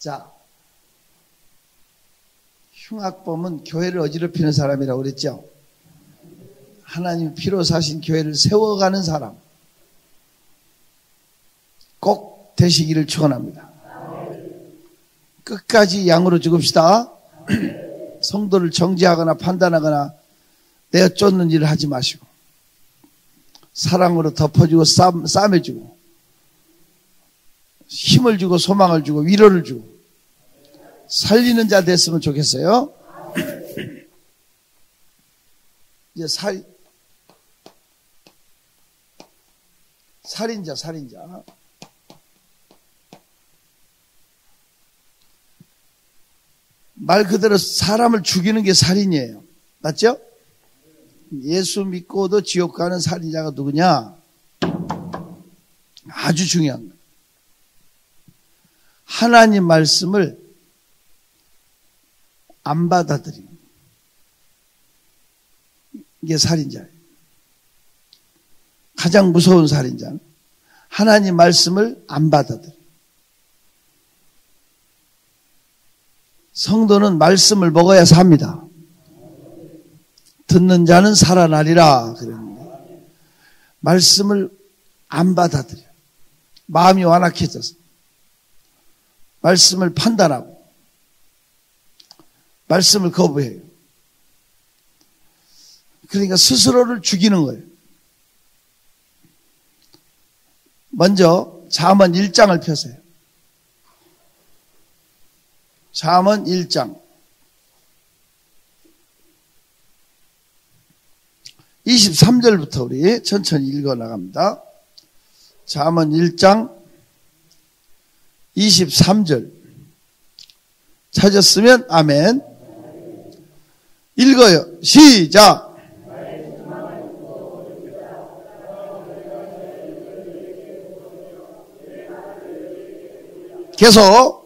자, 흉악범은 교회를 어지럽히는 사람이라고 그랬죠. 하나님 피로 사신 교회를 세워가는 사람 꼭 되시기를 축원합니다. 끝까지 양으로 죽읍시다. 성도를 정죄하거나 판단하거나 내어 쫓는 일을 하지 마시고 사랑으로 덮어주고 싸매주고 힘을 주고 소망을 주고 위로를 주고 살리는 자 됐으면 좋겠어요. 이제 살인자. 말 그대로 사람을 죽이는 게 살인이에요. 맞죠? 예수 믿고도 지옥 가는 살인자가 누구냐? 아주 중요한 거예요. 하나님 말씀을 안 받아들이는 이게 살인자예요. 가장 무서운 살인자는 하나님 말씀을 안 받아들여요. 성도는 말씀을 먹어야 삽니다. 듣는 자는 살아나리라 그랬는데 말씀을 안 받아들여요. 마음이 완악해져서 말씀을 판단하고 말씀을 거부해요. 그러니까 스스로를 죽이는 거예요. 먼저 잠언 1장을 펴세요. 잠언 1장 23절부터 우리 천천히 읽어 나갑니다. 잠언 1장 23절 찾았으면 아멘. 읽어요. 시작. 계속.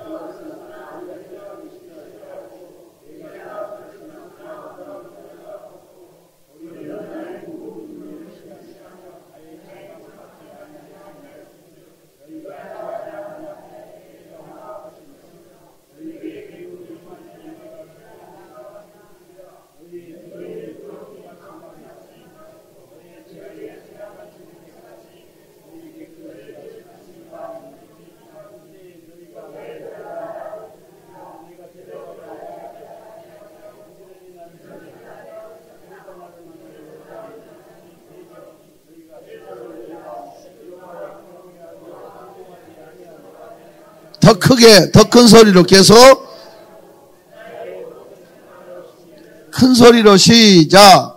더 크게, 더 큰 소리로 계속. 큰 소리로 시작.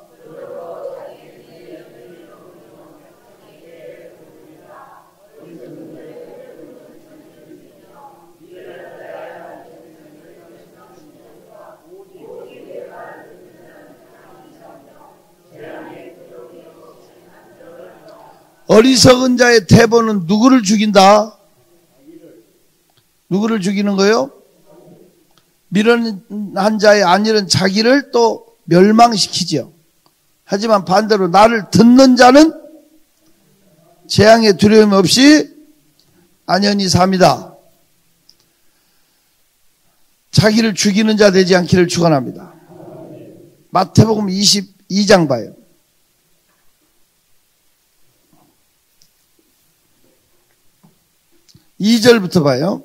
어리석은 자의 태보는 누구를 죽인다? 누구를 죽이는 거예요? 미련한 자의 안일은 자기를 또 멸망시키죠. 하지만 반대로 나를 듣는 자는 재앙의 두려움 없이 안연히 삽니다. 자기를 죽이는 자 되지 않기를 축원합니다. 마태복음 22장 봐요. 2절부터 봐요.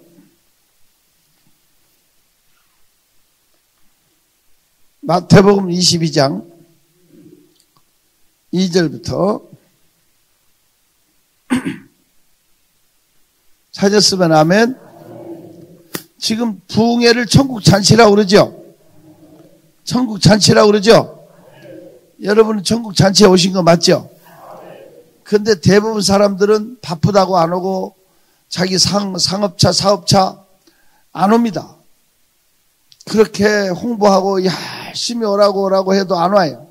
마태복음 22장 2절부터 찾았으면 아멘. 지금 부흥회를 천국 잔치라고 그러죠? 천국 잔치라고 그러죠? 여러분은 천국 잔치에 오신 거 맞죠? 근데 대부분 사람들은 바쁘다고 안 오고 자기 상업차, 사업차 안 옵니다. 그렇게 홍보하고 열심히 오라고 해도 안 와요.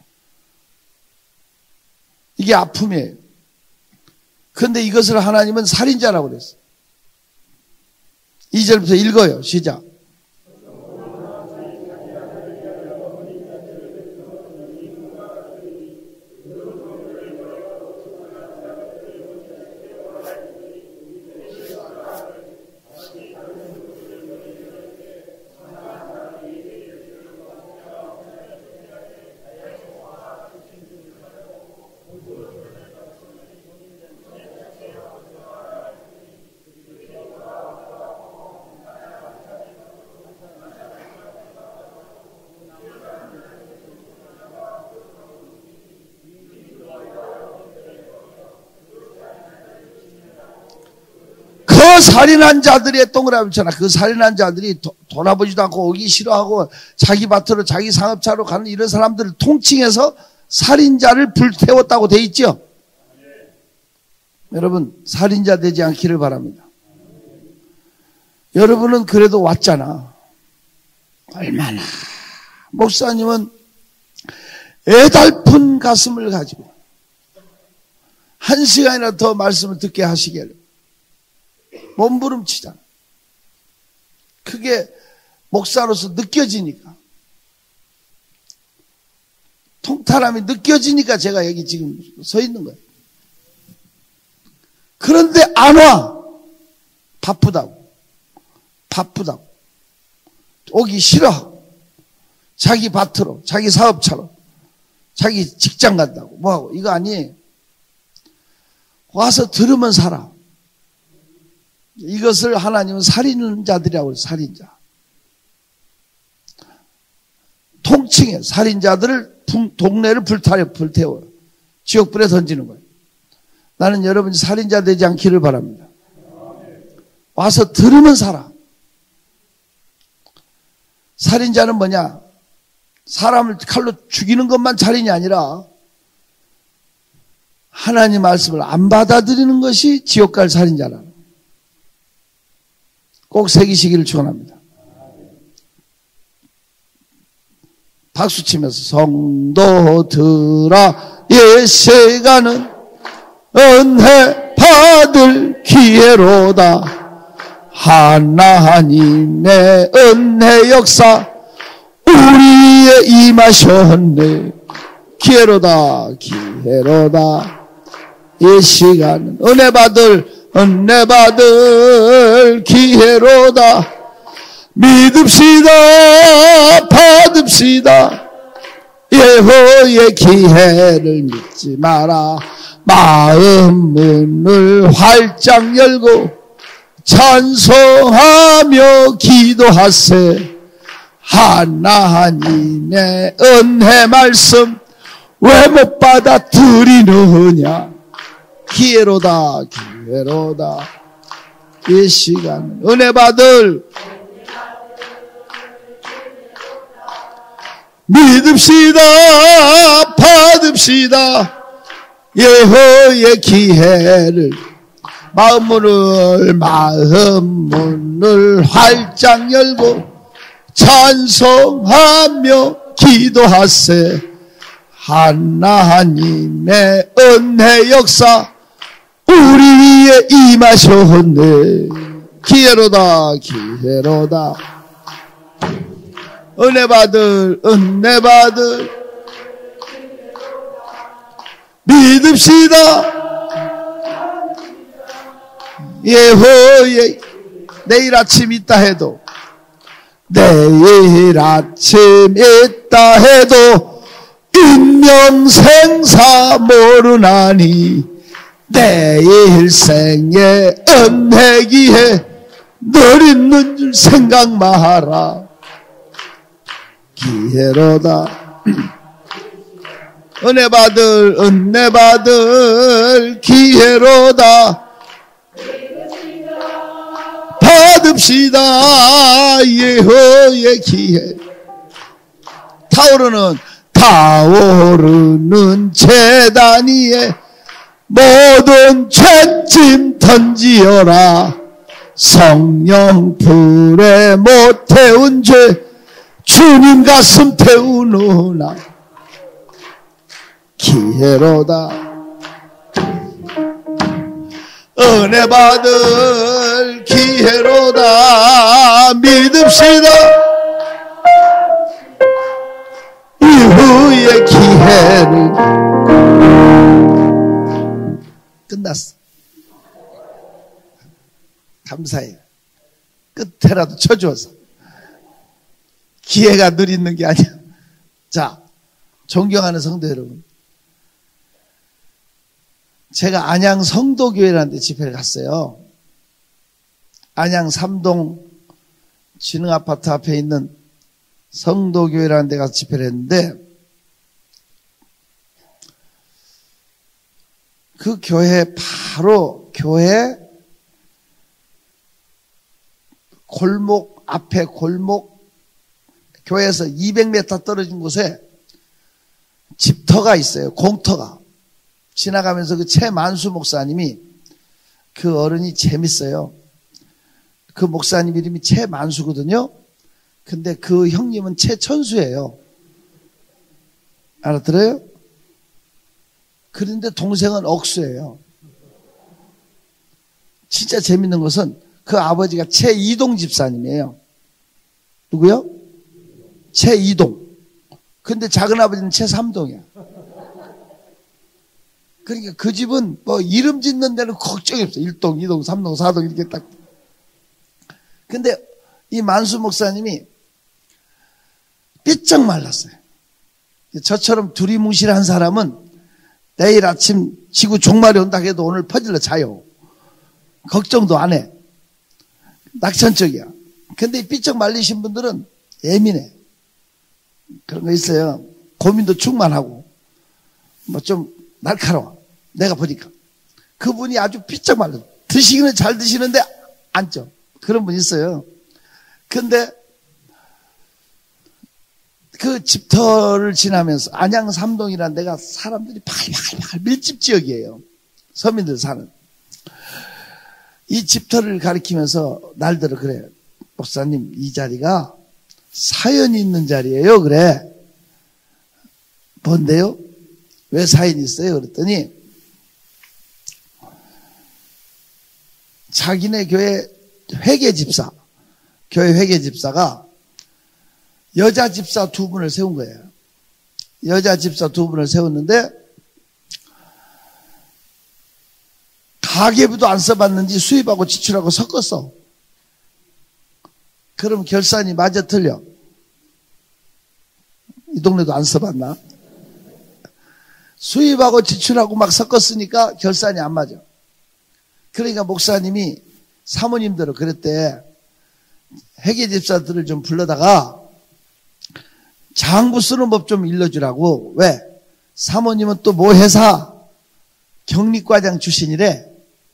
이게 아픔이에요. 그런데 이것을 하나님은 살인자라고 그랬어요. 2절부터 읽어요. 시작. 살인한 자들의 동그라미 쳐라. 그 살인한 자들이 돌아보지도 않고 오기 싫어하고 자기 밭으로 자기 상업차로 가는 이런 사람들을 통칭해서 살인자를 불태웠다고 돼 있죠. 여러분, 살인자 되지 않기를 바랍니다. 여러분은 그래도 왔잖아. 얼마나. 목사님은 애달픈 가슴을 가지고 1시간이나 더 말씀을 듣게 하시길 몸부림치잖아. 그게 목사로서 느껴지니까, 통탈함이 느껴지니까 제가 여기 지금 서 있는 거예요. 그런데 안 와. 바쁘다고. 오기 싫어하고 자기 밭으로, 자기 사업차로, 자기 직장 간다고 뭐하고. 이거 아니에요. 와서 들으면 살아. 이것을 하나님은 살인자들이라고 해요. 살인자. 통칭해. 살인자들을 동네를 불태워요. 지옥불에 던지는 거예요. 나는 여러분이 살인자 되지 않기를 바랍니다. 와서 들으면 살아. 살인자는 뭐냐? 사람을 칼로 죽이는 것만 살인이 아니라 하나님 말씀을 안 받아들이는 것이 지옥 갈 살인자라. 꼭 새기시기를 축원합니다. 박수 치면서 성도들아, 예세가는 은혜 받을 기회로다. 하나님의 은혜 역사 우리에 임하셨네. 기회로다. 이 시간은 은혜 받을 기회로다. 믿읍시다. 받읍시다. 여호와의 기회를 믿지 마라. 마음 문을 활짝 열고 찬송하며 기도하세. 하나님의 은혜 말씀 왜 못 받아들이느냐. 기회로다. 이 시간 은혜 받을 믿읍시다. 받읍시다. 여호와의 기회를 마음 문을 활짝 열고 찬송하며 기도하세. 하나님의 은혜 역사 우리 위에 임하셨네. 기회로다. 은혜 받을 믿읍시다. 여호와의 내일 아침 있다 해도 인명생사 모르나니 내일 생에 은혜기에 늘 있는 줄 생각 마라. 기회로다. 은혜 받을 기회로다. 받읍시다. 여호와의 기회. 타오르는 제단 위에 모든 죄짐 던지어라. 성령 불에 못 태운 죄 주님 가슴 태우노나. 기회로다. 은혜 받을 기회로다. 믿읍시다. 이후의 기회를. 끝났어. 감사해요. 끝에라도 쳐주어서. 기회가 늘 있는 게 아니야. 자, 존경하는 성도 여러분, 제가 안양 성도교회라는 데 집회를 갔어요. 안양 3동 진흥아파트 앞에 있는 성도교회라는 데 가서 집회를 했는데, 그 교회 바로 교회 골목 앞에 골목 교회에서 200m 떨어진 곳에 집터가 있어요. 공터가. 지나가면서 그 최만수 목사님이, 그 어른이 재밌어요. 그 목사님 이름이 최만수거든요. 근데 그 형님은 최천수예요. 알아들어요? 그런데 동생은 억수예요. 진짜 재밌는 것은 그 아버지가 최이동 집사님이에요. 누구요? 최이동. 근데 작은 아버지는 최삼동이야. 그러니까 그 집은 뭐 이름 짓는 데는 걱정이 없어. 1동, 2동, 3동, 4동 이렇게 딱. 근데 이 만수 목사님이 삐쩍 말랐어요. 저처럼 두리뭉실한 사람은 내일 아침 지구 종말이 온다 해도 오늘 퍼질러 자요. 걱정도 안 해. 낙천적이야. 근데 이 삐쩍 말리신 분들은 예민해. 그런 거 있어요. 고민도 충만하고 뭐 좀 날카로워. 내가 보니까 그분이 아주 삐쩍 말라. 드시기는 잘 드시는데 안 쪄. 그런 분 있어요. 근데 그 집터를 지나면서 안양 삼동이라는 데가 사람들이 팔팔팔 밀집 지역이에요. 서민들 사는. 이 집터를 가리키면서 날들어 그래. 목사님, 이 자리가 사연이 있는 자리예요. 그래. 뭔데요? 왜 사연이 있어요? 그랬더니 자기네 교회 회계집사, 교회 회계집사가 여자 집사 2분을 세운 거예요. 여자 집사 2분을 세웠는데 가계부도 안 써봤는지 수입하고 지출하고 섞었어. 그럼 결산이 맞아 틀려? 이 동네도 안 써봤나? 수입하고 지출하고 막 섞었으니까 결산이 안 맞아. 그러니까 목사님이 사모님들을 그랬대. 회계집사들을 좀 불러다가 장부 쓰는 법 좀 일러주라고. 왜? 사모님은 또 모 회사 경리과장 출신이래.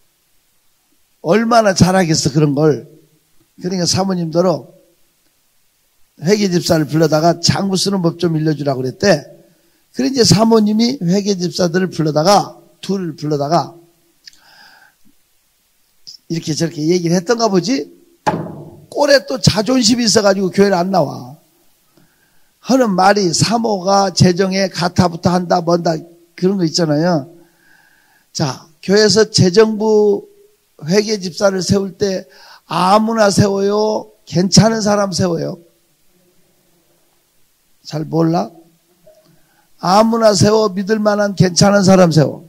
얼마나 잘하겠어 그런 걸. 그러니까 사모님들로 회계집사를 불러다가 장부 쓰는 법 좀 일러주라고 그랬대. 그래 이제 사모님이 회계집사들을 불러다가 둘을 불러다가 이렇게 저렇게 얘기를 했던가 보지. 꼴에 또 자존심이 있어가지고 교회를 안 나와. 하는 말이 사모가 재정에 가타부터 한다 뭔다 그런 거 있잖아요. 자, 교회에서 재정부 회계집사를 세울 때 아무나 세워요? 괜찮은 사람 세워요? 잘 몰라? 아무나 세워? 믿을 만한 괜찮은 사람 세워?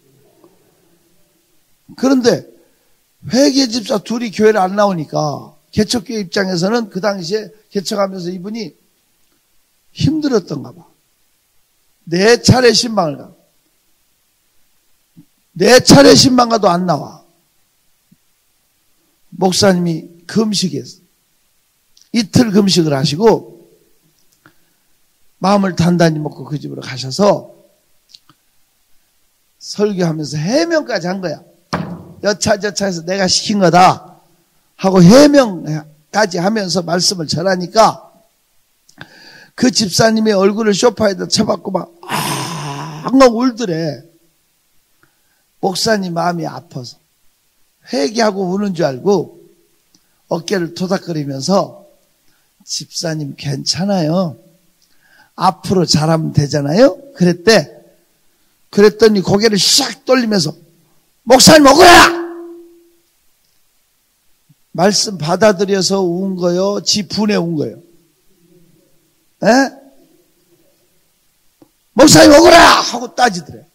그런데 회계집사 둘이 교회를 안 나오니까 개척교회 입장에서는 그 당시에 개척하면서 이분이 힘들었던가 봐. 4차례 신방을 가. 4차례 신방 가도 안 나와. 목사님이 금식했어. 이틀 금식을 하시고 마음을 단단히 먹고 그 집으로 가셔서 설교하면서 해명까지 한 거야. 여차저차해서 내가 시킨 거다 하고 해명까지 하면서 말씀을 전하니까 그 집사님의 얼굴을 소파에다 쳐박고 막 엉엉 울더래. 목사님 마음이 아파서 회개하고 우는 줄 알고 어깨를 토닥거리면서 집사님 괜찮아요. 앞으로 잘하면 되잖아요. 그랬대. 그랬더니 고개를 샥 돌리면서 목사님 오거라! 말씀 받아들여서 운 거요? 지 분에 운 거요? 에? 목사님 오거라! 하고 따지더래.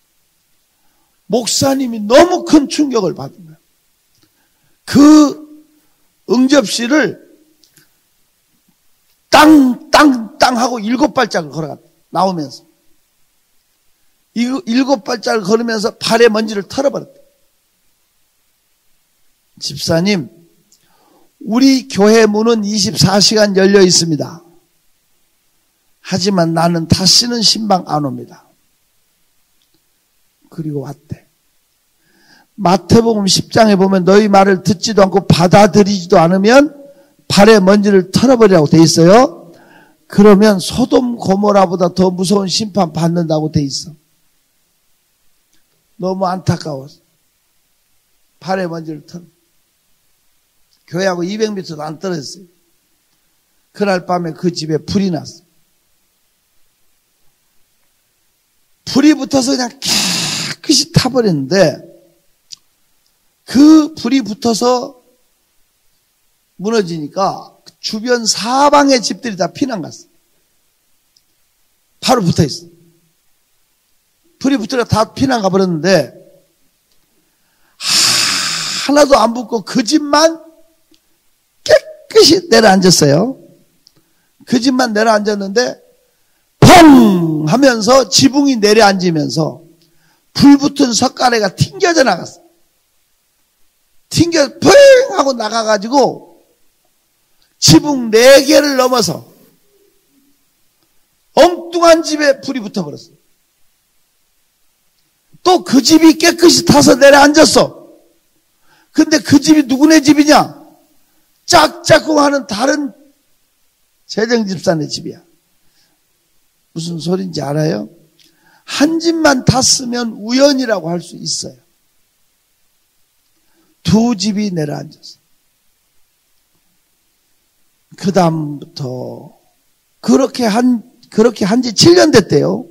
목사님이 너무 큰 충격을 받은 거야. 그 응접실을 땅 하고 7발짝을 걸어갔다. 나오면서. 7발짝을 걸으면서 발에 먼지를 털어버렸다. 집사님, 우리 교회 문은 24시간 열려 있습니다. 하지만 나는 다시는 신방 안 옵니다. 그리고 왔대. 마태복음 10장에 보면 너희 말을 듣지도 않고 받아들이지도 않으면 발에 먼지를 털어버리라고 돼 있어요. 그러면 소돔 고모라보다 더 무서운 심판 받는다고 돼 있어. 너무 안타까워서 발에 먼지를 털어. 교회하고 200m도 안 떨어졌어요. 그날 밤에 그 집에 불이 났어. 불이 붙어서 그냥 깨끗이 타버렸는데, 그 불이 붙어서 무너지니까 주변 사방의 집들이 다 피난 갔어. 바로 붙어 있어. 불이 붙어서 다 피난 가버렸는데, 하나도 안 붙고 그 집만 깨끗이 내려앉았어요. 그 집만 내려앉았는데 펑 하면서 지붕이 내려앉으면서 불 붙은 석가래가 튕겨져 나갔어. 튕겨 펑 하고 나가가지고 지붕 4개를 넘어서 엉뚱한 집에 불이 붙어버렸어. 또 그 집이 깨끗이 타서 내려앉았어. 근데 그 집이 누구네 집이냐? 짝짝꿍 하는 다른 재정집사네 집이야. 무슨 소린지 알아요? 한 집만 탔으면 우연이라고 할 수 있어요. 두 집이 내려앉았어. 그 다음부터 그렇게 한 지 7년 됐대요.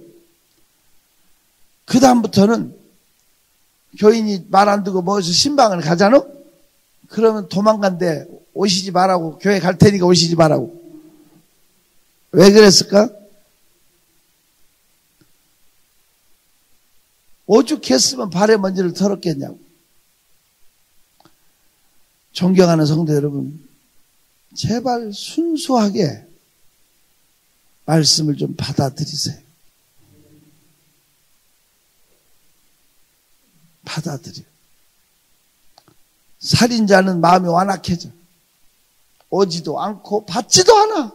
그 다음부터는 교인이 말 안 듣고 뭐해서 신방을 가잖아? 그러면 도망간대. 오시지 말라고. 교회 갈 테니까 오시지 말라고. 왜 그랬을까? 오죽했으면 발에 먼지를 털었겠냐고. 존경하는 성도 여러분, 제발 순수하게 말씀을 좀 받아들이세요. 받아들여. 살인자는 마음이 완악해져. 오지도 않고 받지도 않아.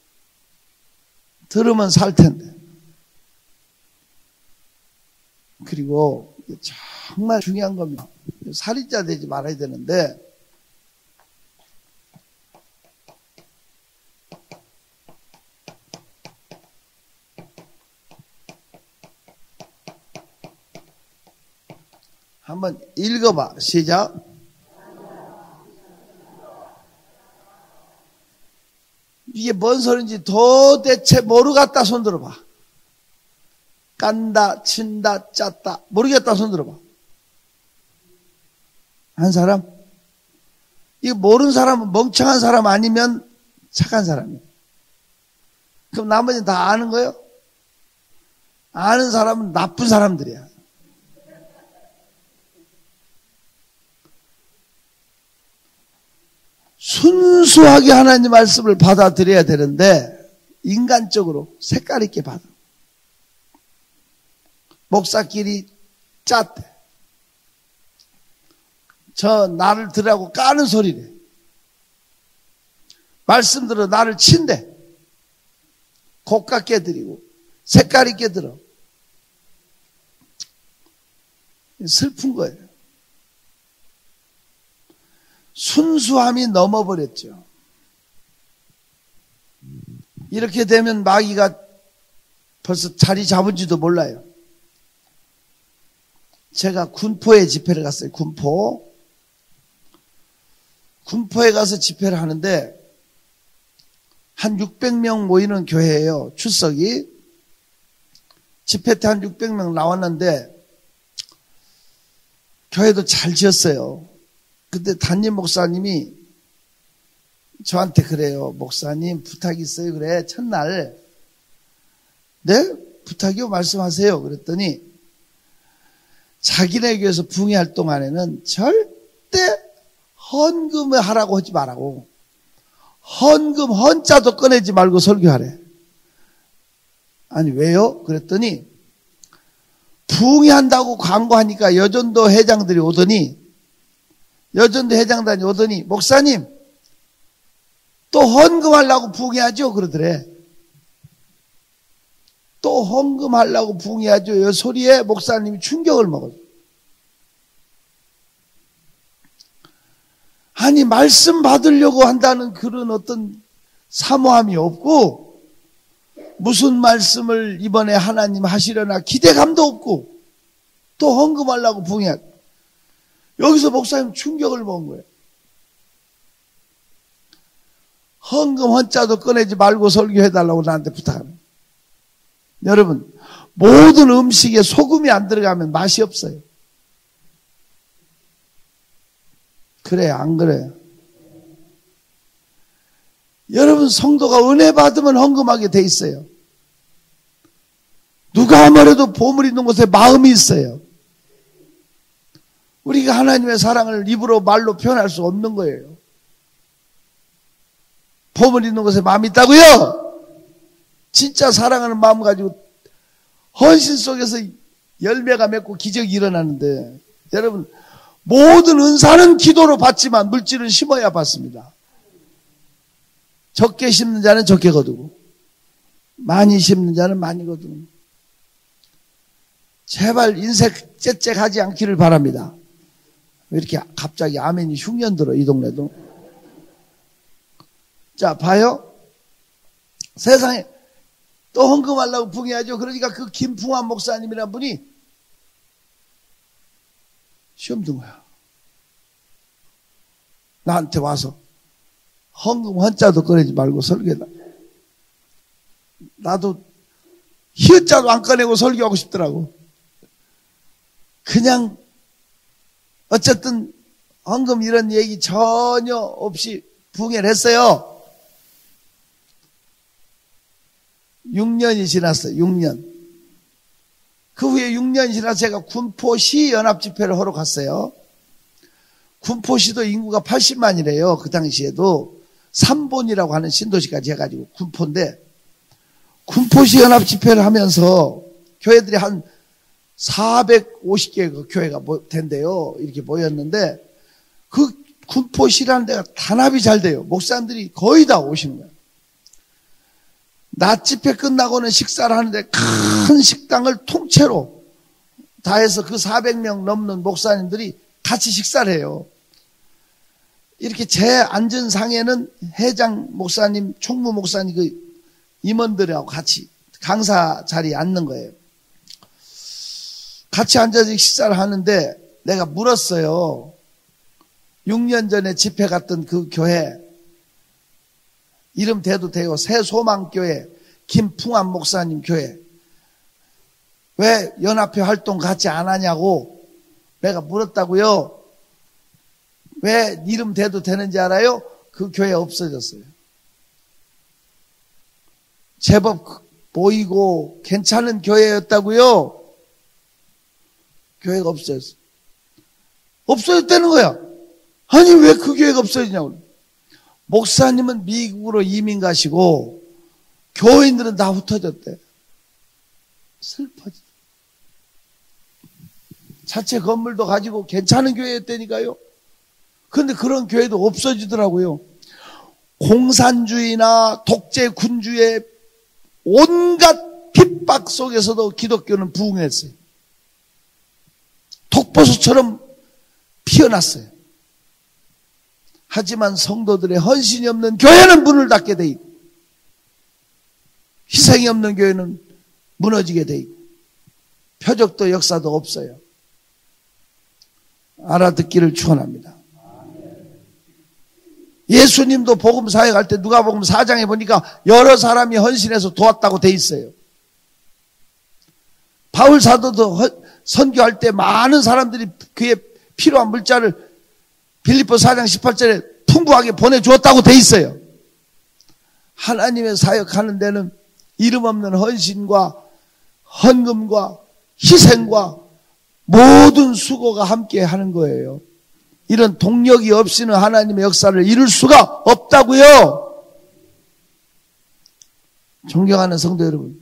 들으면 살 텐데. 그리고 정말 중요한 겁니다. 살인자 되지 말아야 되는데, 한번 읽어봐. 시작. 이게 뭔 소리인지 도대체 모르겠다 손 들어봐. 깐다, 친다, 짰다 모르겠다 손 들어봐. 한 사람? 이거 모르는 사람은 멍청한 사람 아니면 착한 사람이에요. 그럼 나머지는 다 아는 거예요? 아는 사람은 나쁜 사람들이야. 순수하게 하나님 말씀을 받아들여야 되는데 인간적으로 색깔 있게 받아. 목사끼리 짰대. 저 나를 들으라고 까는 소리래. 말씀 들어 나를 친대. 고깝게 드리고 색깔 있게 들어. 슬픈 거예요. 순수함이 넘어버렸죠. 이렇게 되면 마귀가 벌써 자리 잡은지도 몰라요. 제가 군포에 집회를 갔어요. 군포에 가서 집회를 하는데 한 600명 모이는 교회예요. 출석이. 집회 때 한 600명 나왔는데 교회도 잘 지었어요. 근데 담임 목사님이 저한테 그래요. 목사님 부탁이 있어요. 그래. 첫날 네? 부탁이요? 말씀하세요. 그랬더니 자기네 교회에서 붕괴 활동안에는 절대 헌금을 하라고 하지 말라고. 헌금 헌자도 꺼내지 말고 설교하래. 아니 왜요? 그랬더니 붕괴 한다고 광고하니까 여전도 회장들이 오더니 목사님 또 헌금하려고 붕괴하죠? 그러더래. 또 헌금하려고 붕괴하죠? 이 소리에 목사님이 충격을 먹었어요. 아니 말씀 받으려고 한다는 그런 어떤 사모함이 없고, 무슨 말씀을 이번에 하나님 하시려나 기대감도 없고, 또 헌금하려고 붕해. 여기서 목사님 충격을 먹은 거예요. 헌금 헌자도 꺼내지 말고 설교해달라고 나한테 부탁하는. 여러분, 모든 음식에 소금이 안 들어가면 맛이 없어요. 그래요, 안 그래요? 여러분, 성도가 은혜 받으면 헌금하게 돼 있어요. 누가 아무래도 보물 있는 곳에 마음이 있어요. 우리가 하나님의 사랑을 입으로 말로 표현할 수 없는 거예요. 보물 있는 곳에 마음이 있다고요? 진짜 사랑하는 마음 가지고 헌신 속에서 열매가 맺고 기적이 일어나는데, 여러분, 모든 은사는 기도로 받지만 물질은 심어야 받습니다. 적게 심는 자는 적게 거두고 많이 심는 자는 많이 거두는. 제발 인색 째째하지 않기를 바랍니다. 왜 이렇게 갑자기 아멘이 흉년 들어, 이 동네도. 자, 봐요. 세상에 또 헌금하려고 붕해야죠. 그러니까 그 김풍환 목사님이라는 분이 시험 든 거야. 나한테 와서 헌금 헌자도 꺼내지 말고 설교해라. 나도 히읗자도 안 꺼내고 설교하고 싶더라고. 그냥 어쨌든 헌금 이런 얘기 전혀 없이 붕해를 했어요. 6년이 지났어요. 6년. 그 후에 6년이 지나서 제가 군포시 연합집회를 하러 갔어요. 군포시도 인구가 80만이래요. 그 당시에도 3본이라고 하는 신도시까지 해가지고 군포인데, 군포시 연합집회를 하면서 교회들이 한 450개가 교회가 된대요. 이렇게 모였는데, 그 군포시라는 데가 단합이 잘 돼요. 목사님들이 거의 다 오시는 거예요. 낮 집회 끝나고는 식사를 하는데 큰 식당을 통째로 다 해서 그 400명 넘는 목사님들이 같이 식사를 해요. 이렇게 제 앉은 상에는 회장 목사님, 총무 목사님 그 임원들하고 같이 강사 자리에 앉는 거예요. 같이 앉아서 식사를 하는데 내가 물었어요. 6년 전에 집회 갔던 그 교회 이름 대도 돼요. 새소망교회 김풍환 목사님 교회 왜 연합회 활동 같이 안 하냐고 내가 물었다고요. 왜 이름 대도 되는지 알아요? 그 교회 없어졌어요. 제법 보이고 괜찮은 교회였다고요. 교회가 없어졌어요. 없어졌다는 거야. 아니 왜 그 교회가 없어지냐고. 목사님은 미국으로 이민 가시고 교인들은 다 흩어졌대. 슬퍼지. 자체 건물도 가지고 괜찮은 교회였다니까요. 그런데 그런 교회도 없어지더라고요. 공산주의나 독재군주의 온갖 핍박 속에서도 기독교는 부흥했어요. 독보수처럼 피어났어요. 하지만 성도들의 헌신이 없는 교회는 문을 닫게 돼 있고 희생이 없는 교회는 무너지게 돼 있고 표적도 역사도 없어요. 알아듣기를 축원합니다. 예수님도 복음 사역할 때 누가복음 4장에 보니까 여러 사람이 헌신해서 도왔다고 돼 있어요. 바울 사도도 선교할 때 많은 사람들이 그의 필요한 물자를 빌립보 4장 18절에 풍부하게 보내주었다고 돼 있어요. 하나님의 사역하는 데는 이름 없는 헌신과 헌금과 희생과 모든 수고가 함께 하는 거예요. 이런 동력이 없이는 하나님의 역사를 이룰 수가 없다고요. 존경하는 성도 여러분,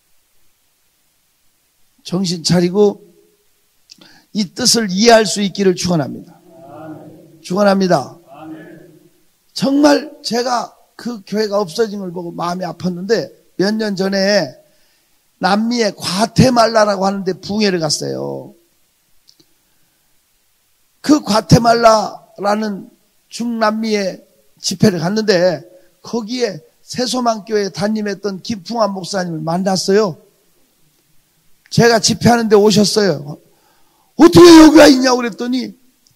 정신 차리고 이 뜻을 이해할 수 있기를 축원합니다. 축원합니다. 정말 제가 그 교회가 없어진 걸 보고 마음이 아팠는데 몇 년 전에 남미의 과테말라라고 하는데 붕해를 갔어요. 그 과테말라라는 중남미에 집회를 갔는데 거기에 새소망교회 담임했던 김풍환 목사님을 만났어요. 제가 집회하는데 오셨어요. 어떻게 여기 와 있냐고 그랬더니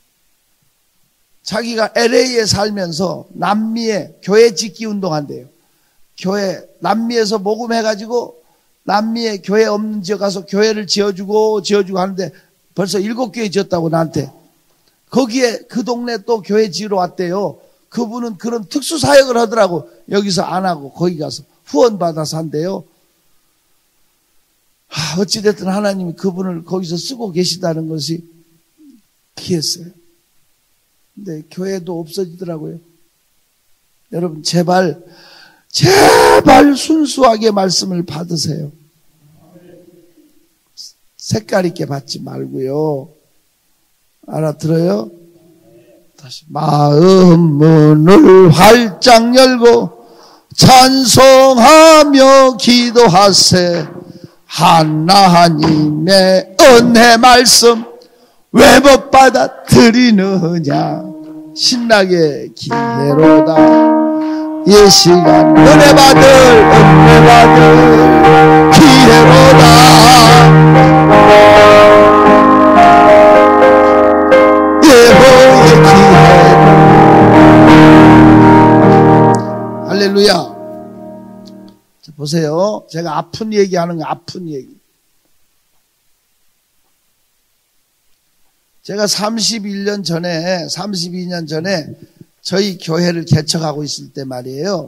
자기가 LA에 살면서 남미에 교회 짓기 운동한대요. 교회, 남미에서 모금해가지고 남미에 교회 없는 지역 가서 교회를 지어주고 하는데 벌써 7교회 지었다고 나한테. 거기에 그 동네 또 교회 지으러 왔대요. 그분은 그런 특수사역을 하더라고. 여기서 안 하고 거기 가서 후원받아서 한대요. 어찌됐든 하나님이 그분을 거기서 쓰고 계시다는 것이 귀했어요. 근데 교회도 없어지더라고요. 여러분 제발 순수하게 말씀을 받으세요. 색깔 있게 받지 말고요. 알아들어요? 다시 마음 문을 활짝 열고 찬송하며 기도하세. 하나님의 은혜 말씀 왜 못 받아들이느냐. 신나게 기회로다. 이 시간 은혜 받을 기회로다. 예호의 기회. 할렐루야. 보세요. 제가 아픈 얘기하는 거 아픈 얘기. 제가 32년 전에 저희 교회를 개척하고 있을 때 말이에요.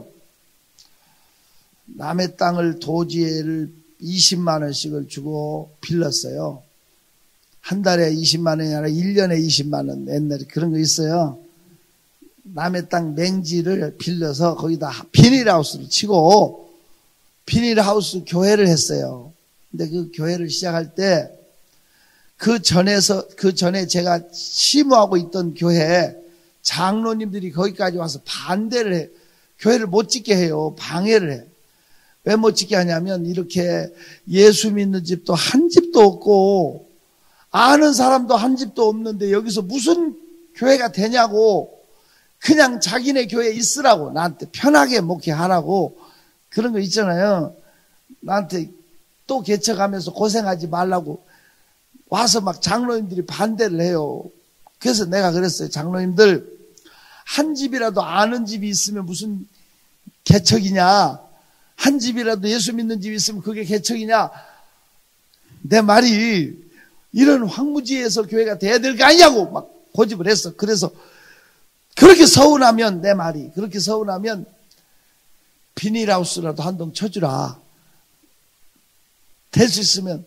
남의 땅을 도지를 20만 원씩을 주고 빌렸어요. 한 달에 20만 원이 아니라 1년에 20만 원. 옛날에 그런 거 있어요. 남의 땅 맹지를 빌려서 거기다 비닐하우스를 치고 비닐하우스 교회를 했어요. 근데 그 교회를 시작할 때 그 전에 제가 심호하고 있던 교회 장로님들이 거기까지 와서 반대를 해. 교회를 못 짓게 해요. 방해를 해. 왜 못 짓게 하냐면 이렇게 예수 믿는 집도 한 집도 없고 아는 사람도 한 집도 없는데 여기서 무슨 교회가 되냐고 그냥 자기네 교회에 있으라고 나한테 편하게 목회하라고 그런 거 있잖아요. 나한테 또 개척하면서 고생하지 말라고 와서 막 장로님들이 반대를 해요. 그래서 내가 그랬어요. 장로님들 한 집이라도 아는 집이 있으면 무슨 개척이냐. 한 집이라도 예수 믿는 집이 있으면 그게 개척이냐. 내 말이 이런 황무지에서 교회가 돼야 될 거 아니냐고 막 고집을 했어. 그래서 그렇게 서운하면 내 말이 그렇게 서운하면 비닐하우스라도 한 동 쳐주라. 될 수 있으면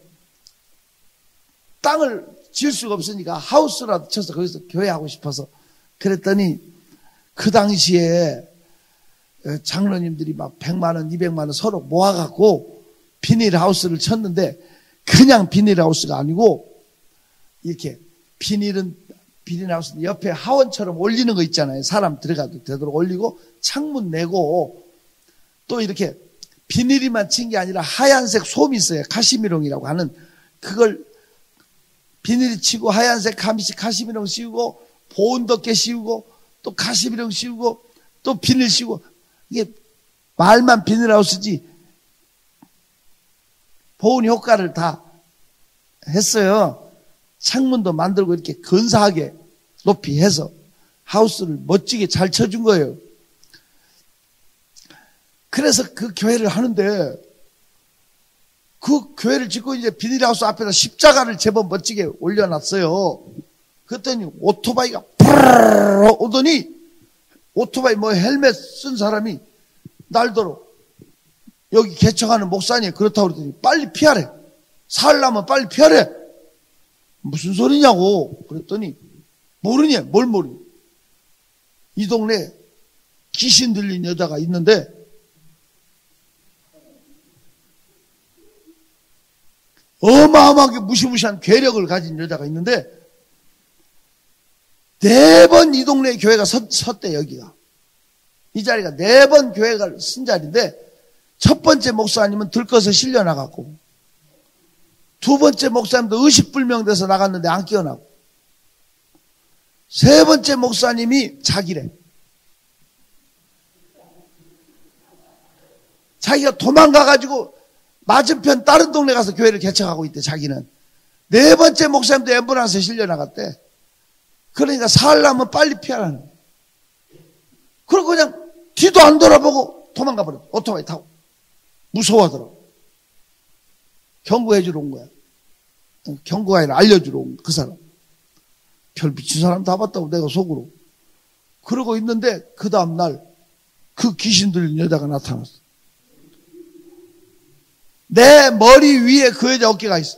땅을 지을 수가 없으니까 하우스라도 쳐서 거기서 교회하고 싶어서 그랬더니 그 당시에 장로님들이 막 100만 원, 200만 원 서로 모아갖고 비닐하우스를 쳤는데 그냥 비닐하우스가 아니고 이렇게 비닐하우스 옆에 하원처럼 올리는 거 있잖아요. 사람 들어가도 되도록 올리고 창문 내고 또 이렇게 비닐이만 친 게 아니라 하얀색 솜이 있어요. 카시미롱이라고 하는 그걸 비닐이 치고 하얀색 카시미롱 씌우고 보온덮개 씌우고 또 카시미롱 씌우고 또 비닐 씌우고 이게 말만 비닐하우스지 보온 효과를 다 했어요. 창문도 만들고 이렇게 근사하게 높이 해서 하우스를 멋지게 잘 쳐준 거예요. 그래서 그 교회를 하는데 그 교회를 짓고 이제 비닐하우스 앞에다 십자가를 제법 멋지게 올려놨어요. 그랬더니 오토바이가 푸르르 오더니 오토바이 헬멧 쓴 사람이 날더러 여기 개척하는 목사님 그렇다고 그랬더니 빨리 피하래. 살려면 빨리 피하래. 무슨 소리냐고 그랬더니 모르니 뭘 모르니. 이 동네에 귀신 들린 여자가 있는데 어마어마하게 무시무시한 괴력을 가진 여자가 있는데 4번 이 동네에 교회가 섰대. 여기가 이 자리가 4번 교회가 쓴 자리인데 첫 번째 목사님은 들것에 실려나갔고 두 번째 목사님도 의식불명돼서 나갔는데 안 깨어나고 세 번째 목사님이 자기래. 자기가 도망가가지고 맞은편 다른 동네 가서 교회를 개척하고 있대, 자기는. 네 번째 목사님도 앰뷸런스에 실려나갔대. 그러니까 살려면 빨리 피하라는 거야. 그리고 그냥 뒤도 안 돌아보고 도망가 버렸어. 오토바이 타고. 무서워하더라고. 경고해 주러 온 거야. 경고가 아니라 알려주러 온 그 사람. 별 미친 사람 다 봤다고 내가 속으로. 그러고 있는데 그 다음날 그 귀신 들린 여자가 나타났어. 내 머리 위에 그 여자 어깨가 있어.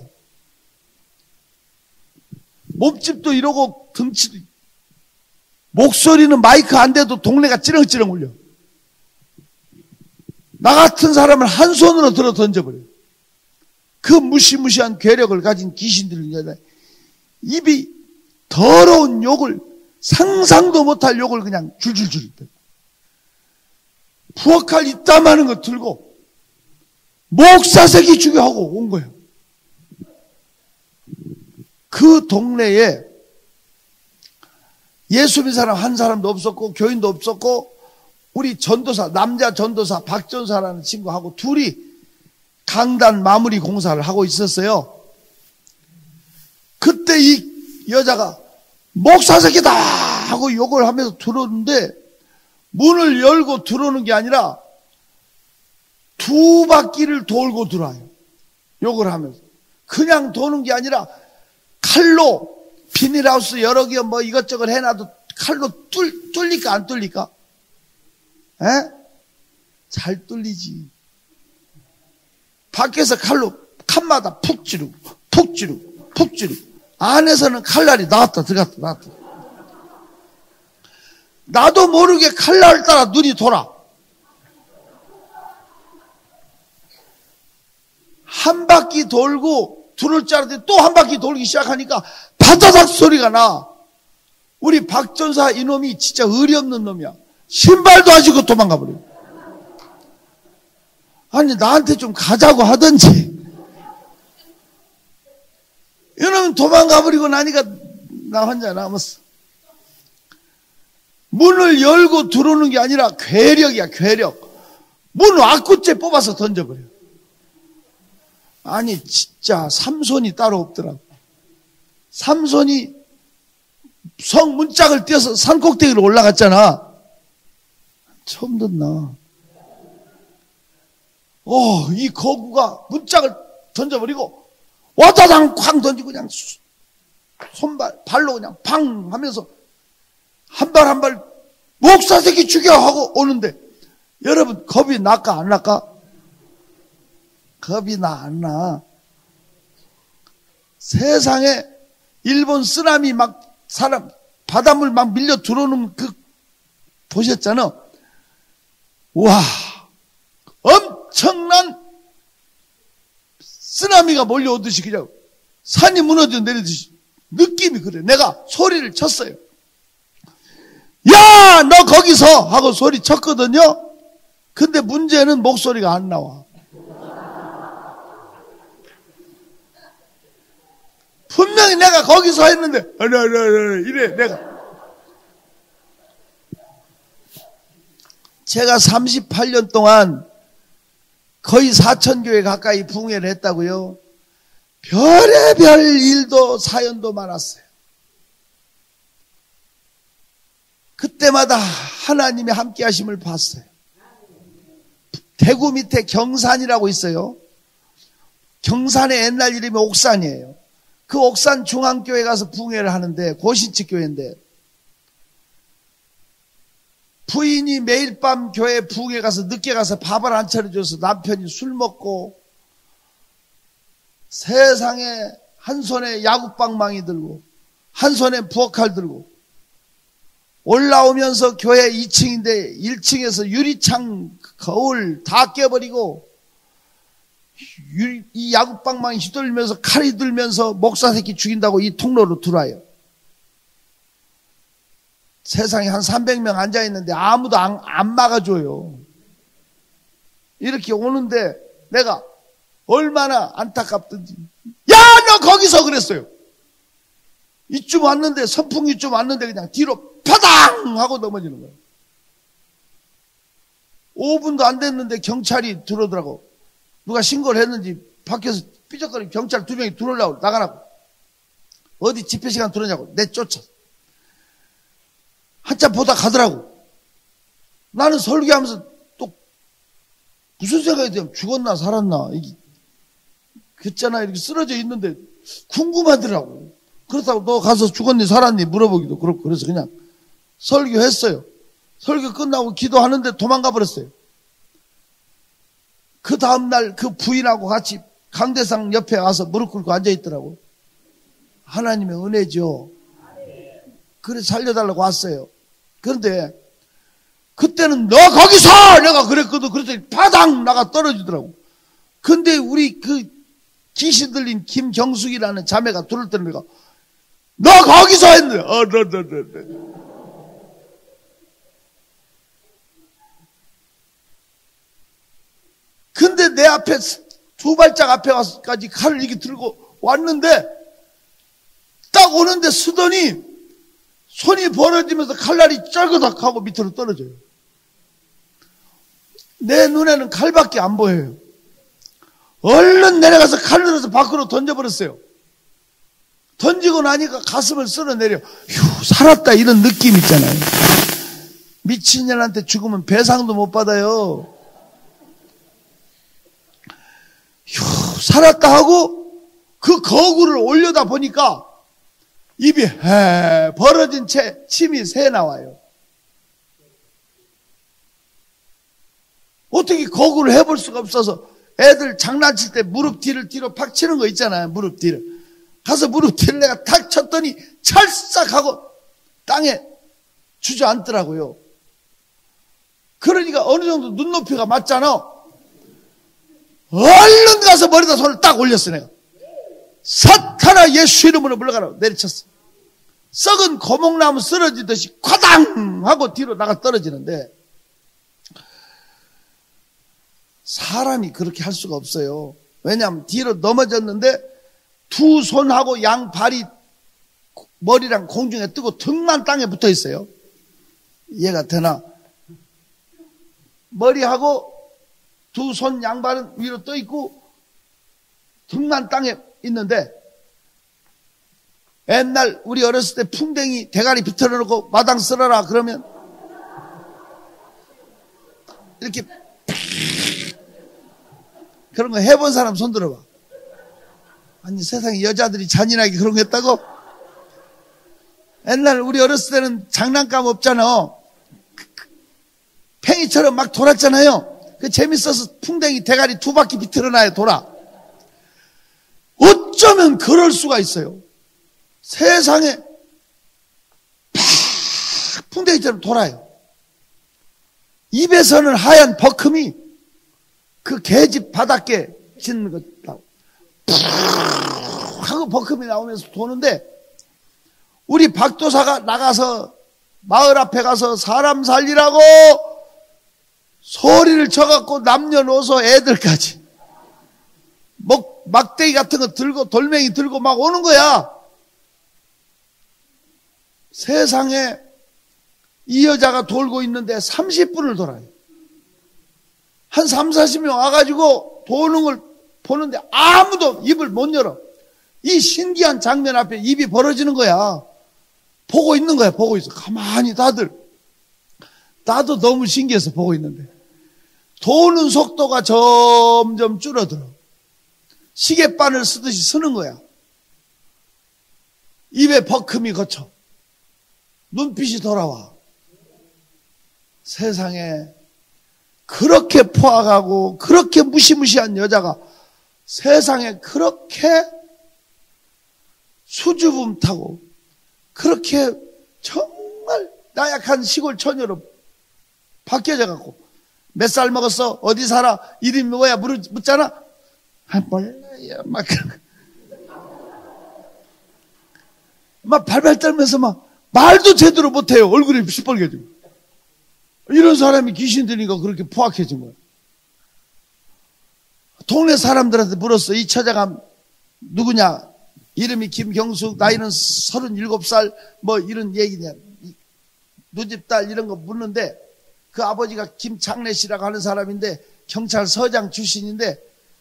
몸집도 이러고 등치도, 목소리는 마이크 안 돼도 동네가 찌렁찌렁 울려. 나 같은 사람을 한 손으로 들어 던져버려. 그 무시무시한 괴력을 가진 귀신들은 여자, 입이 더러운 욕을, 상상도 못할 욕을 그냥 줄줄줄 부엌칼 이따마는 거 들고 목사새끼 죽여하고 온 거예요. 그 동네에 예수 믿는 사람 한 사람도 없었고 교인도 없었고, 우리 전도사, 남자 전도사 박전사라는 친구하고 둘이 강단 마무리 공사를 하고 있었어요. 그때 이 여자가 목사새끼다 하고 욕을 하면서 들어오는데, 문을 열고 들어오는 게 아니라 두 바퀴를 돌고 들어와요. 욕을 하면서. 그냥 도는 게 아니라 칼로, 비닐하우스 여러 개 뭐 이것저것 해놔도 칼로 뚫릴까 안 뚫릴까? 에? 잘 뚫리지. 밖에서 칼로 칸마다 푹 찌르고 푹 찌르고 푹 찌르고, 안에서는 칼날이 나왔다 들어갔다 나왔다. 나도 모르게 칼날 따라 눈이 돌아. 한 바퀴 돌고 들어올 줄 알았더니 또 한 바퀴 돌기 시작하니까 바다닥 소리가 나. 우리 박전사 이놈이 진짜 의리 없는 놈이야. 신발도 안 신고 도망가 버려. 아니 나한테 좀 가자고 하든지. 이놈은 도망가 버리고 나니까 나 혼자 남았어. 문을 열고 들어오는 게 아니라 괴력이야, 괴력. 문 와꾸째 뽑아서 던져버려. 아니 진짜 삼손이 따로 없더라고. 삼손이 성 문짝을 띄어서 산꼭대기로 올라갔잖아. 처음 듣나. 이 거구가 문짝을 던져버리고 와다당 쾅 던지고 그냥 발로 그냥 팡 하면서 한 발 한 발 목사새끼 죽여 하고 오는데, 여러분 겁이 날까 안 날까? 겁이 나 안 나? 세상에 일본 쓰나미 막 사람 바닷물 막 밀려 들어오는 그 보셨잖아. 와, 엄청난 쓰나미가 몰려오듯이 그냥 산이 무너져 내리듯이 느낌이 그래. 내가 소리를 쳤어요. 야, 너 거기서 하고 소리 쳤거든요. 근데 문제는 목소리가 안 나와. 분명히 내가 거기서 했는데 이래. 내가 제가 38년 동안 거의 4,000교회 가까이 부흥회를 했다고요. 별의별 일도 사연도 많았어요. 그때마다 하나님의 함께 하심을 봤어요. 대구 밑에 경산이라고 있어요. 경산의 옛날 이름이 옥산이에요. 그 옥산 중앙교회 가서 부흥회를 하는데, 고신측 교회인데, 부인이 매일 밤 교회 부흥회 가서 늦게 가서 밥을 안 차려줘서 남편이 술 먹고, 세상에 한 손에 야구방망이 들고 한 손에 부엌칼 들고 올라오면서 교회 2층인데 1층에서 유리창 거울 다 깨버리고 이 야구방망이 휘둘면서 칼이 들면서 목사새끼 죽인다고 이 통로로 들어와요. 세상에 한 300명 앉아있는데 아무도 안 막아줘요. 이렇게 오는데 내가 얼마나 안타깝든지, 야, 너 거기서 그랬어요. 이쯤 왔는데, 선풍기쯤 왔는데 그냥 뒤로 파당! 하고 넘어지는 거예요. 5분도 안 됐는데 경찰이 들어오더라고. 누가 신고를 했는지 밖에서 삐적거리고 경찰 2명이 들어오려고 나가라고. 어디 집회 시간 들어오냐고 내쫓아. 한참 보다 가더라고. 나는 설교하면서 또 무슨 생각이 들면 죽었나 살았나. 그랬잖아. 이렇게 쓰러져 있는데 궁금하더라고. 그렇다고 너 가서 죽었니 살았니 물어보기도 그렇고 그래서 그냥 설교했어요. 설교 끝나고 기도하는데 도망가 버렸어요. 그 다음날 그 부인하고 같이 강대상 옆에 와서 무릎 꿇고 앉아있더라고. 하나님의 은혜죠. 그래서 살려달라고 왔어요. 그런데 그때는 너 거기서 내가 그랬거든. 그랬더니 바당 나가 떨어지더라고. 근데 우리 그 귀신 들린 김경숙이라는 자매가 들을 때는 내가 너 거기서 했는데 근데 내 앞에 2발짝 앞에 와서까지 칼을 이렇게 들고 왔는데 딱 오는데 쓰더니 손이 벌어지면서 칼날이 쩔그덕 하고 밑으로 떨어져요. 내 눈에는 칼밖에 안 보여요. 얼른 내려가서 칼을 들어서 밖으로 던져버렸어요. 던지고 나니까 가슴을 쓸어내려 휴 살았다 이런 느낌 있잖아요. 미친년한테 죽으면 배상도 못 받아요. 휴 살았다 하고 그 거구를 올려다 보니까 입이 벌어진 채 침이 새 나와요. 어떻게 거구를 해볼 수가 없어서 애들 장난칠 때 무릎 뒤를 뒤로 팍 치는 거 있잖아요. 무릎 뒤를 가서 무릎 뒤를 내가 탁 쳤더니 찰싹하고 땅에 주저앉더라고요. 그러니까 어느 정도 눈높이가 맞잖아. 얼른 가서 머리다 손을 딱 올렸어. 내가 사탄아 예수 이름으로 물러가라 내리쳤어. 썩은 고목나무 쓰러지듯이 쿼당 하고 뒤로 나가 떨어지는데 사람이 그렇게 할 수가 없어요. 왜냐하면 뒤로 넘어졌는데 두 손하고 양 발이 머리랑 공중에 뜨고 등만 땅에 붙어 있어요. 이해가 되나? 머리하고 두 손 양발은 위로 떠 있고 등만 땅에 있는데 옛날 우리 어렸을 때 풍뎅이 대가리 비틀어 놓고 마당 쓸어라 그러면 이렇게 그런 거 해본 사람 손 들어봐. 아니 세상에 여자들이 잔인하게 그런 거 했다고? 옛날 우리 어렸을 때는 장난감 없잖아. 팽이처럼 막 돌았잖아요. 그 재밌어서 풍뎅이 대가리 2바퀴 비틀어놔야 돌아. 어쩌면 그럴 수가 있어요. 세상에 팍 풍뎅이처럼 돌아요. 입에서는 하얀 버금이 그 계집 바닥에 짓는 것다고 푹 하고 버금이 나오면서 도는데 우리 박도사가 나가서 마을 앞에 가서 사람 살리라고 소리를 쳐갖고 남녀노소 애들까지 막대기 같은 거 들고 돌멩이 들고 막 오는 거야. 세상에 이 여자가 돌고 있는데 30분을 돌아요. 한 3, 40명 와가지고 도는 걸 보는데 아무도 입을 못 열어. 이 신기한 장면 앞에 입이 벌어지는 거야. 보고 있는 거야. 보고 있어. 가만히 다들. 나도 너무 신기해서 보고 있는데 도는 속도가 점점 줄어들어. 시계바늘 쓰듯이 쓰는 거야. 입에 버금이 거쳐. 눈빛이 돌아와. 세상에 그렇게 포악하고 그렇게 무시무시한 여자가 세상에 그렇게 수줍음 타고 그렇게 정말 나약한 시골 처녀로 바뀌어져 갖고 몇 살 먹었어? 어디 살아? 이름이 뭐야? 묻잖아? 몰라요. 막 발발 떨면서 막 말도 제대로 못해요. 얼굴이 시뻘개지고. 이런 사람이 귀신 들리니까 그렇게 포악해진 거야. 동네 사람들한테 물었어. 이 처자가 누구냐? 이름이 김경숙, 나이는 37살, 뭐 이런 얘기냐. 누집딸 이런 거 묻는데 그 아버지가 김창래 씨라고 하는 사람인데 경찰서장 출신인데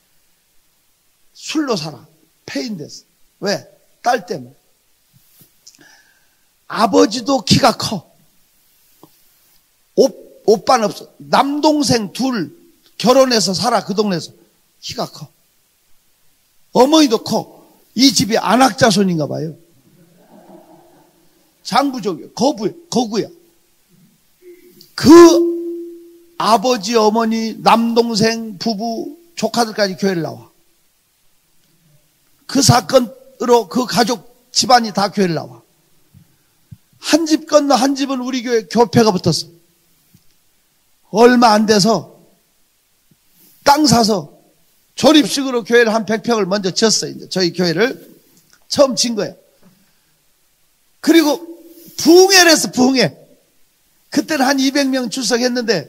술로 살아. 폐인됐어. 왜? 딸 때문에. 아버지도 키가 커. 오빠는 없어. 남동생 둘 결혼해서 살아. 그 동네에서. 키가 커. 어머니도 커. 이 집이 안악자손인가 봐요. 장부족이야. 거구야. 그 아버지, 어머니, 남동생, 부부, 조카들까지 교회를 나와. 그 사건으로 그 가족 집안이 다 교회를 나와. 한 집 건너 한 집은 우리 교회 교회가 붙었어. 얼마 안 돼서 땅 사서 조립식으로 교회를 한 100평을 먼저 지었어요. 이제 저희 교회를 처음 진 거예요. 그리고 부흥회를 했어. 부흥회. 그때는 한 200명 출석했는데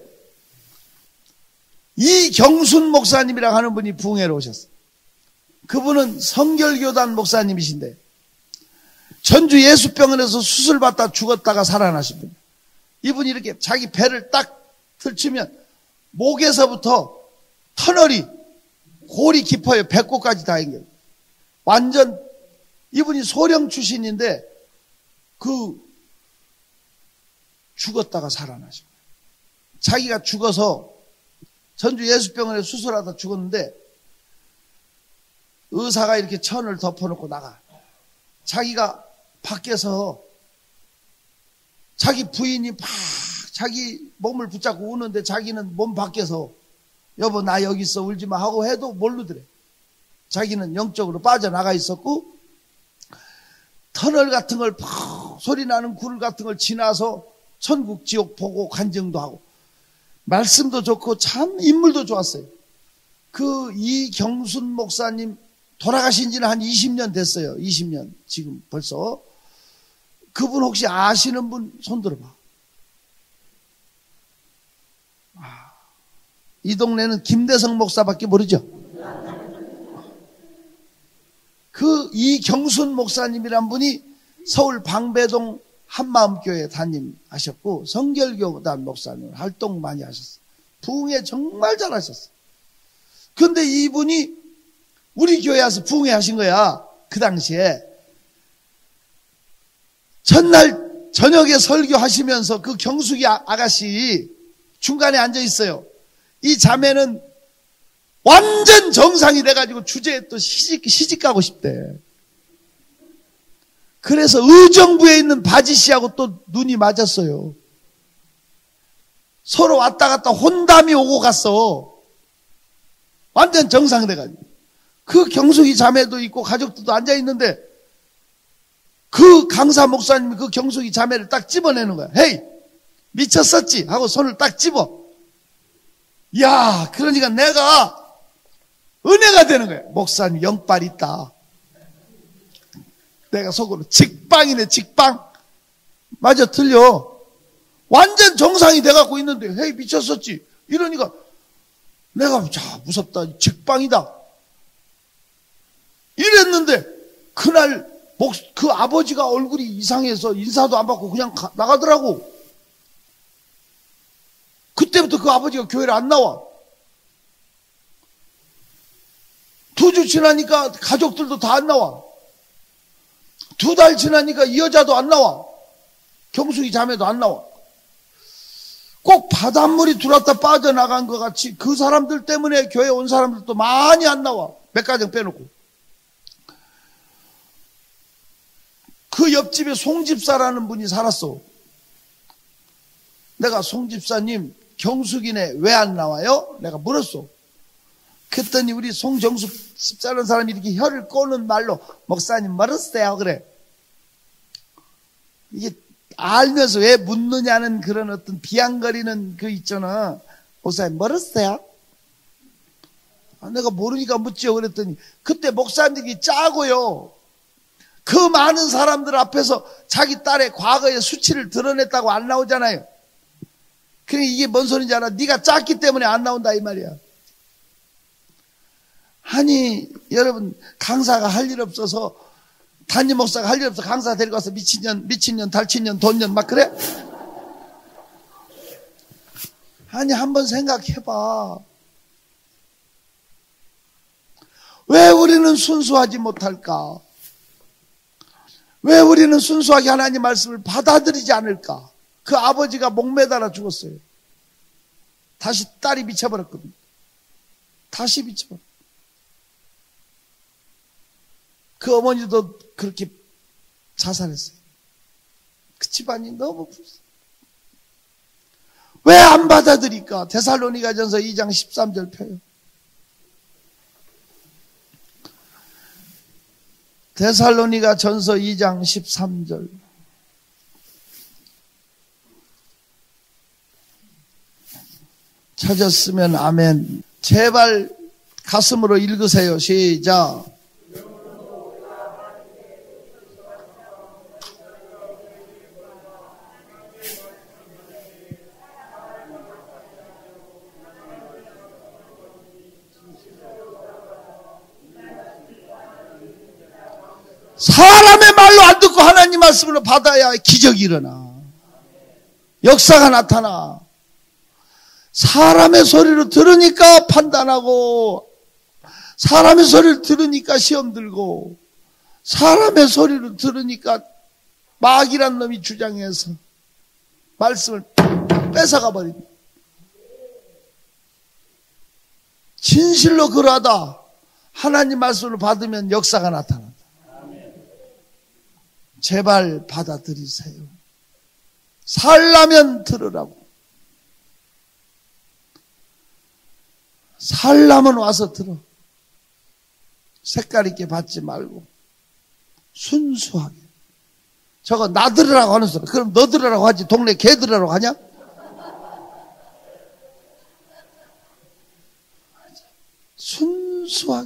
이경순 목사님이라고 하는 분이 부흥회로 오셨어요. 그분은 성결교단 목사님이신데 전주 예수병원에서 수술받다 죽었다가 살아나신 분이에요. 이분이 이렇게 자기 배를 딱 들치면 목에서부터 터널이 골이 깊어요. 배꼽까지 다 연결. 완전 이분이 소령 출신인데 그 죽었다가 살아나신 거예요. 자기가 죽어서 전주 예수병원에 수술하다 죽었는데 의사가 이렇게 천을 덮어놓고 나가. 자기가 밖에서 자기 부인이 막 자기 몸을 붙잡고 우는데 자기는 몸 밖에서 여보 나 여기 있어 울지 마 하고 해도 모르더래. 자기는 영적으로 빠져나가 있었고 터널 같은 걸 팍 소리 나는 굴 같은 걸 지나서 천국 지옥 보고 간증도 하고 말씀도 좋고 참 인물도 좋았어요. 그 이경순 목사님 돌아가신 지는 한 20년 됐어요. 20년 지금 벌써. 그분 혹시 아시는 분 손 들어봐. 이 동네는 김대성 목사밖에 모르죠. 그 이경순 목사님이란 분이 서울 방배동 한마음교회 담임하셨고 성결교단 목사님 활동 많이 하셨어요. 부흥회 정말 잘하셨어요. 그런데 이분이 우리 교회 와서 부흥회 하신 거야. 그 당시에 전날 저녁에 설교하시면서 그 경숙이 아가씨 중간에 앉아 있어요. 이 자매는 완전 정상이 돼가지고 주제에 또 시집 가고 싶대. 그래서 의정부에 있는 바지 씨하고 또 눈이 맞았어요. 서로 왔다 갔다 혼담이 오고 갔어. 완전 정상 돼가지고. 그 경숙이 자매도 있고 가족들도 앉아 있는데 그 강사 목사님이 그 경숙이 자매를 딱 집어내는 거야. 헤이 미쳤었지 하고 손을 딱 집어. 야 그러니까 내가 은혜가 되는 거야. 목사님 영빨 있다. 내가 속으로 직방이네 직방. 맞아 틀려. 완전 정상이 돼갖고 있는데 헤이 미쳤었지 이러니까 내가 자 무섭다 직방이다 이랬는데 그날 그 아버지가 얼굴이 이상해서 인사도 안 받고 그냥 나가더라고. 그때부터 그 아버지가 교회를 안 나와. 2주 지나니까 가족들도 다 안 나와. 2달 지나니까 이 여자도 안 나와. 경숙이 자매도 안 나와. 꼭 바닷물이 들어왔다 빠져나간 것 같이 그 사람들 때문에 교회 온 사람들도 많이 안 나와. 몇 가정 빼놓고. 그 옆집에 송집사라는 분이 살았어. 내가 송집사님 경숙이네 왜 안 나와요? 내가 물었어. 그랬더니 우리 송정숙 집사라는 사람이 이렇게 혀를 꼬는 말로 목사님 멀었어요 그래. 이게 알면서 왜 묻느냐는 그런 어떤 비양거리는 그 있잖아. 목사님 멀었어요? 내가 모르니까 묻지요. 그랬더니 그때 목사님이 짜고요. 그 많은 사람들 앞에서 자기 딸의 과거의 수치를 드러냈다고 안 나오잖아요. 그러니까 이게 뭔 소리인지 알아? 네가 짰기 때문에 안 나온다 이 말이야. 아니 여러분 강사가 할 일 없어서 담임 목사가 할 일 없어 강사 데리고 와서 미친년, 달친년, 돈년 막 그래? 아니 한번 생각해봐. 왜 우리는 순수하지 못할까? 왜 우리는 순수하게 하나님 말씀을 받아들이지 않을까? 그 아버지가 목매달아 죽었어요. 다시 딸이 미쳐버렸거든요. 다시 미쳐버렸어요. 그 어머니도 그렇게 자살했어요. 그 집안이 너무 불쌍해요. 왜 안 받아들일까? 데살로니가전서 2장 13절 펴요. 데살로니가전서 2장 13절. 찾았으면 아멘. 제발 가슴으로 읽으세요. 시작. 사람의 말로 안 듣고 하나님 말씀으로 받아야 기적이 일어나. 역사가 나타나. 사람의 소리를 들으니까 판단하고, 사람의 소리를 들으니까 시험 들고, 사람의 소리를 들으니까 마귀란 놈이 주장해서 말씀을 뺏어가 버립니다. 진실로 그러하다. 하나님 말씀을 받으면 역사가 나타난다. 제발 받아들이세요. 살라면 들으라고. 살라면 와서 들어. 색깔 있게 받지 말고 순수하게. 저거 나 들으라고 하는 소리. 그럼 너 들으라고 하지. 동네 개 들으라고 하냐? 순수하게.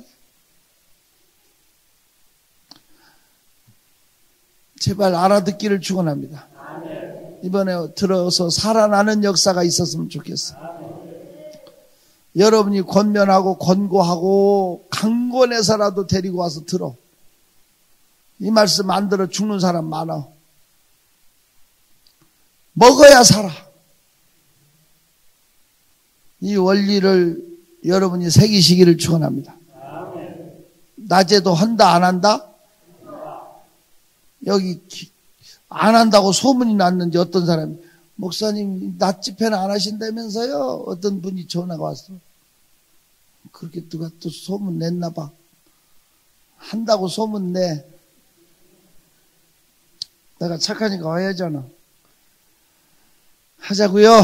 제발 알아듣기를 축원합니다. 이번에 들어서 살아나는 역사가 있었으면 좋겠어요. 여러분이 권면하고 권고하고 강권해서라도 데리고 와서 들어. 이 말씀 안 들어 죽는 사람 많아. 먹어야 살아. 이 원리를 여러분이 새기시기를 축원합니다. 낮에도 한다 안 한다? 여기 안 한다고 소문이 났는지 어떤 사람이 목사님 낮 집회는 안 하신다면서요? 어떤 분이 전화가 왔어. 그렇게 누가 또 소문 냈나 봐. 한다고 소문 내. 내가 착하니까 와야잖아. 하자고요.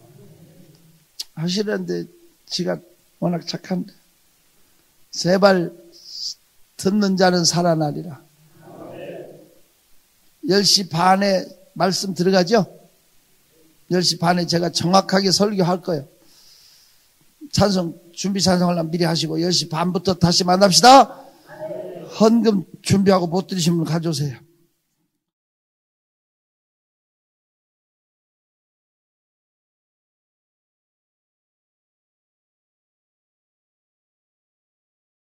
하시는데 지가 워낙 착한데. 제발 듣는 자는 살아나리라. 10시 반에 말씀 들어가죠? 10시 반에 제가 정확하게 설교할 거예요. 준비 찬송을 미리 하시고 10시 반부터 다시 만납시다. 헌금 준비하고 못 드리신 분 가져오세요.